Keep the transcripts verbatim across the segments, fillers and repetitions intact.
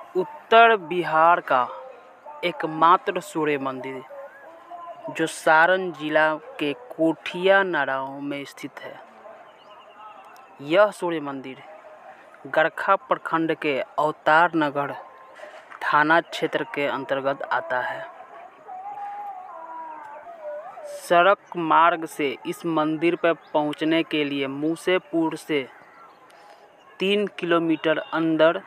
उत्तर बिहार का एकमात्र सूर्य मंदिर जो सारण जिला के कोठिया नाराव में स्थित है। यह सूर्य मंदिर गरखा प्रखंड के अवतार नगर थाना क्षेत्र के अंतर्गत आता है। सड़क मार्ग से इस मंदिर पर पहुंचने के लिए मूसेपुर से तीन किलोमीटर अंदर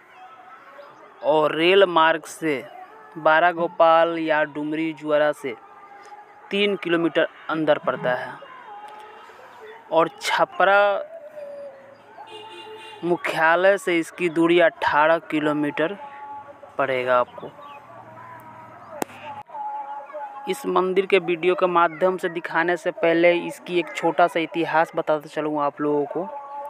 और रेल मार्ग से बारागोपाल या डुमरी जुआरा से तीन किलोमीटर अंदर पड़ता है और छपरा मुख्यालय से इसकी दूरी अठारह किलोमीटर पड़ेगा आपको। इस मंदिर के वीडियो के माध्यम से दिखाने से पहले इसकी एक छोटा सा इतिहास बताते चलूँ आप लोगों को।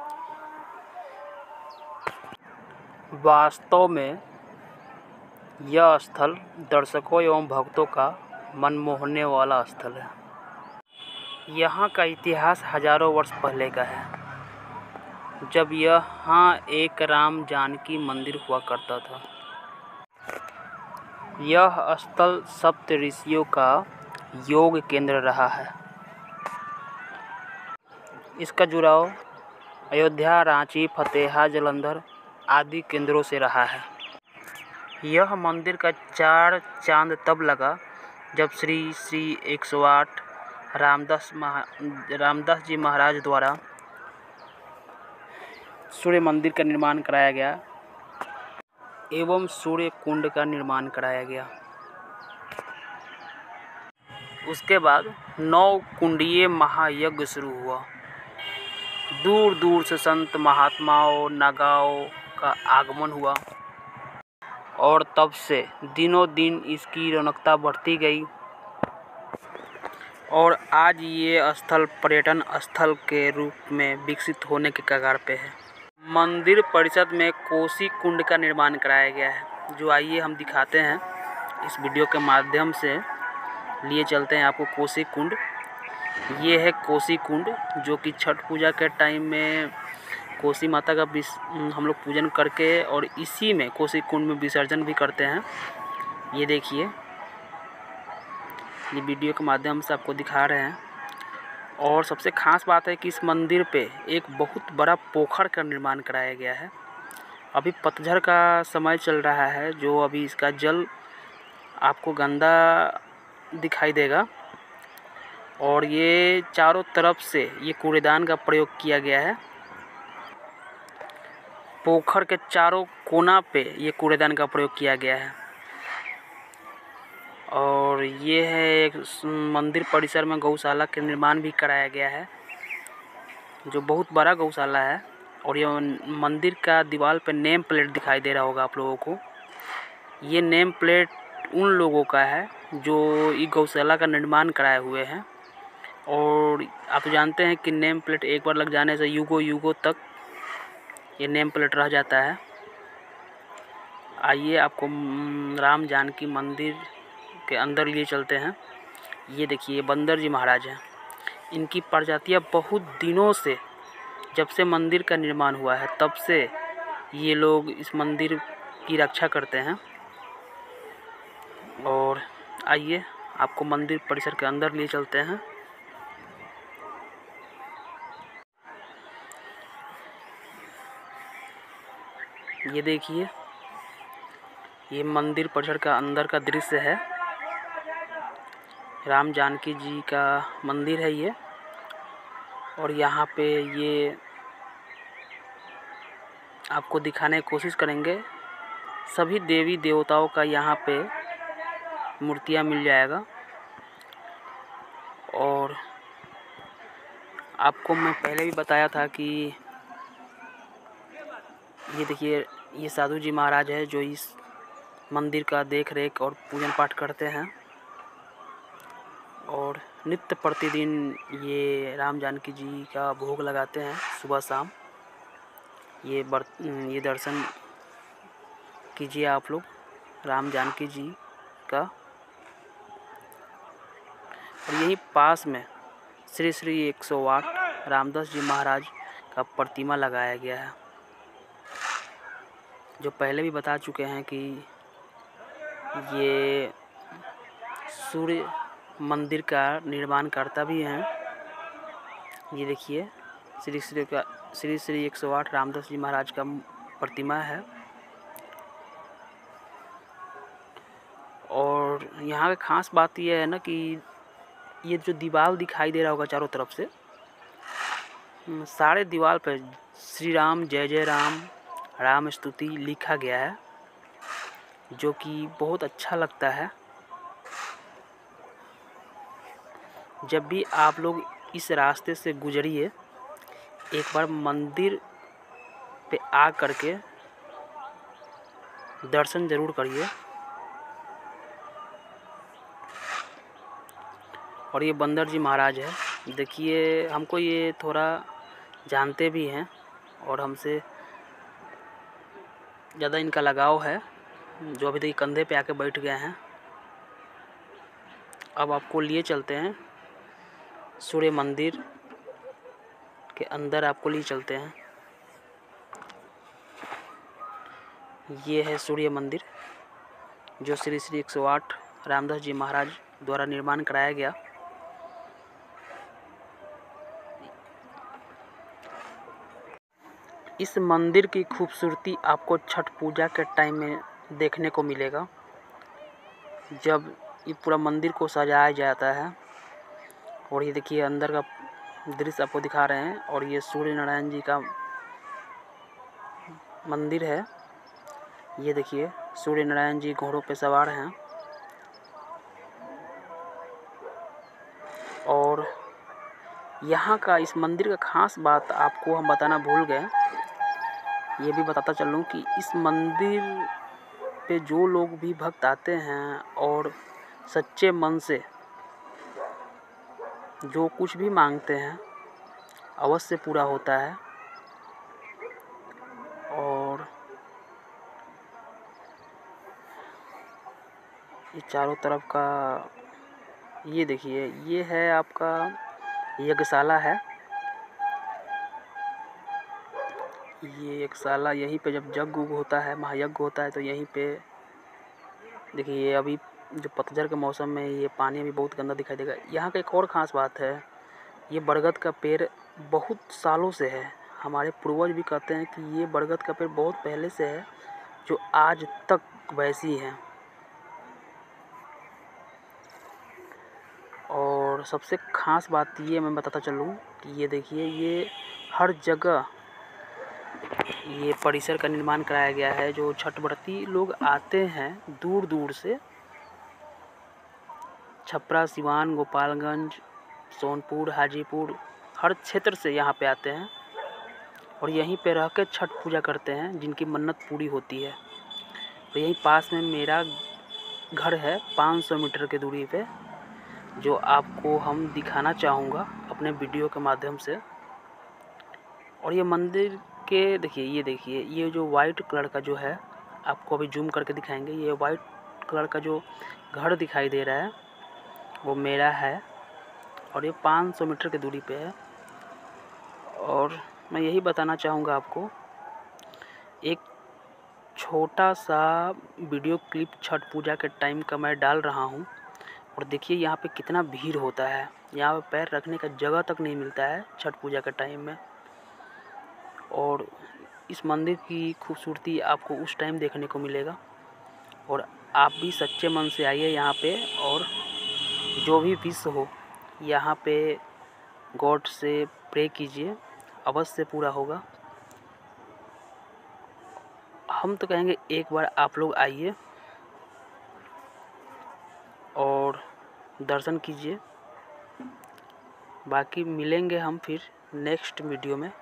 वास्तव में यह स्थल दर्शकों एवं भक्तों का मन मोहने वाला स्थल है। यहाँ का इतिहास हजारों वर्ष पहले का है, जब यहाँ एक राम जानकी मंदिर हुआ करता था। यह स्थल सप्त ऋषियों का योग केंद्र रहा है। इसका जुड़ाव अयोध्या, रांची, फतेहा, जालंधर आदि केंद्रों से रहा है। यह मंदिर का चार चांद तब लगा जब श्री श्री एक सौ आठ रामदास महा रामदास जी महाराज द्वारा सूर्य मंदिर का निर्माण कराया गया एवं सूर्य कुंड का निर्माण कराया गया। उसके बाद नौ कुंडीय महायज्ञ शुरू हुआ। दूर दूर से संत महात्माओं नागाओं का आगमन हुआ और तब से दिनों दिन इसकी रौनकता बढ़ती गई और आज ये स्थल पर्यटन स्थल के रूप में विकसित होने के कगार पे है। मंदिर परिसर में कोसी कुंड का निर्माण कराया गया है, जो आइए हम दिखाते हैं। इस वीडियो के माध्यम से लिए चलते हैं आपको कोसी कुंड। ये है कोसी कुंड, जो कि छठ पूजा के टाइम में कोसी माता का हम लोग पूजन करके और इसी में कोसी कुंड में विसर्जन भी करते हैं। ये देखिए, ये वीडियो के माध्यम से आपको दिखा रहे हैं। और सबसे ख़ास बात है कि इस मंदिर पे एक बहुत बड़ा पोखर का निर्माण कराया गया है। अभी पतझड़ का समय चल रहा है, जो अभी इसका जल आपको गंदा दिखाई देगा और ये चारों तरफ से ये कूड़ेदान का प्रयोग किया गया है। पोखर के चारों कोना पे ये कूड़ेदान का प्रयोग किया गया है। और ये है एक मंदिर परिसर में गौशाला के निर्माण भी कराया गया है, जो बहुत बड़ा गौशाला है। और ये मंदिर का दीवार पे नेम प्लेट दिखाई दे रहा होगा आप लोगों को। ये नेम प्लेट उन लोगों का है जो ये गौशाला का निर्माण कराए हुए हैं। और आप जानते हैं कि नेम प्लेट एक बार लग जाने से युगों युगों तक ये नेम प्लेट रह जाता है। आइए आपको राम जानकी मंदिर के अंदर लिए चलते हैं। ये देखिए, बंदर जी महाराज हैं। इनकी प्रजातियाँ बहुत दिनों से, जब से मंदिर का निर्माण हुआ है तब से ये लोग इस मंदिर की रक्षा करते हैं। और आइए आपको मंदिर परिसर के अंदर लिए चलते हैं। ये देखिए, ये मंदिर परिसर का अंदर का दृश्य है। राम जानकी जी का मंदिर है ये। और यहाँ पे ये आपको दिखाने की कोशिश करेंगे। सभी देवी देवताओं का यहाँ पे मूर्तियाँ मिल जाएगा। और आपको मैं पहले भी बताया था कि ये देखिए, ये साधु जी महाराज है जो इस मंदिर का देख रेख और पूजन पाठ करते हैं। और नित्य प्रतिदिन ये राम जानकी जी का भोग लगाते हैं सुबह शाम। ये बर ये दर्शन कीजिए आप लोग राम जानकी जी का। और यहीं पास में श्री श्री एक सौ आठ रामदास जी महाराज का प्रतिमा लगाया गया है। जो पहले भी बता चुके हैं कि ये सूर्य मंदिर का निर्माण करता भी हैं। ये देखिए श्री श्री का श्री श्री एक सौ आठ रामदास जी महाराज का प्रतिमा है। और यहाँ का खास बात यह है ना कि ये जो दीवार दिखाई दे रहा होगा चारों तरफ से, सारे दीवार पर श्री राम जय जय राम राम स्तुति लिखा गया है, जो कि बहुत अच्छा लगता है। जब भी आप लोग इस रास्ते से गुजरिए, एक बार मंदिर पे आ करके दर्शन जरूर करिए। और ये बंदर जी महाराज है। देखिए हमको ये थोड़ा जानते भी हैं और हमसे ज़्यादा इनका लगाव है, जो अभी तक कंधे पे आके बैठ गए हैं। अब आपको लिए चलते हैं सूर्य मंदिर के अंदर, आपको लिए चलते हैं। ये है सूर्य मंदिर जो श्री श्री एक सौ आठ रामदास जी महाराज द्वारा निर्माण कराया गया। इस मंदिर की खूबसूरती आपको छठ पूजा के टाइम में देखने को मिलेगा, जब ये पूरा मंदिर को सजाया जाता है। और ये देखिए अंदर का दृश्य आपको दिखा रहे हैं। और ये सूर्य नारायण जी का मंदिर है। ये देखिए सूर्य नारायण जी घोड़ों पे सवार हैं। और यहाँ का इस मंदिर का खास बात आपको हम बताना भूल गए, ये भी बताता चलूँ कि इस मंदिर पे जो लोग भी भक्त आते हैं और सच्चे मन से जो कुछ भी मांगते हैं अवश्य पूरा होता है। और ये चारों तरफ का ये देखिए, ये है आपका यज्ञशाला है। ये यज्ञशाला, यहीं पे जब यज्ञ होता है, महायज्ञ होता है, तो यहीं पे देखिए ये अभी जो पतझड़ के मौसम में ये पानी भी बहुत गंदा दिखाई देगा। यहाँ का एक और ख़ास बात है, ये बरगद का पेड़ बहुत सालों से है। हमारे पूर्वज भी कहते हैं कि ये बरगद का पेड़ बहुत पहले से है, जो आज तक वैसी है। और सबसे ख़ास बात ये मैं बताता चलूँ कि ये देखिए, ये हर जगह ये परिसर का निर्माण कराया गया है। जो छठ व्रती लोग आते हैं दूर दूर से, छपरा, सिवान, गोपालगंज, सोनपुर, हाजीपुर, हर क्षेत्र से यहाँ पे आते हैं और यहीं पे रह के छठ पूजा करते हैं, जिनकी मन्नत पूरी होती है। तो यहीं पास में मेरा घर है पाँच सौ मीटर की दूरी पे, जो आपको हम दिखाना चाहूँगा अपने वीडियो के माध्यम से। और ये मंदिर के देखिए, ये देखिए ये जो वाइट कलर का जो है, आपको अभी जूम करके दिखाएंगे। ये वाइट कलर का जो घर दिखाई दे रहा है वो मेरा है और ये पाँच सौ मीटर की दूरी पे है। और मैं यही बताना चाहूँगा आपको, एक छोटा सा वीडियो क्लिप छठ पूजा के टाइम का मैं डाल रहा हूँ। और देखिए यहाँ पे कितना भीड़ होता है, यहाँ पे पैर रखने का जगह तक नहीं मिलता है छठ पूजा के टाइम में। और इस मंदिर की खूबसूरती आपको उस टाइम देखने को मिलेगा। और आप भी सच्चे मन से आइए यहाँ पे, और जो भी विश हो यहाँ पे गॉड से प्रे कीजिए, अवश्य पूरा होगा। हम तो कहेंगे एक बार आप लोग आइए और दर्शन कीजिए। बाकी मिलेंगे हम फिर नेक्स्ट वीडियो में।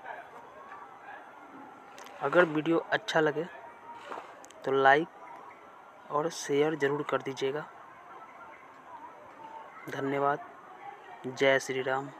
अगर वीडियो अच्छा लगे तो लाइक और शेयर ज़रूर कर दीजिएगा। धन्यवाद। जय श्री राम।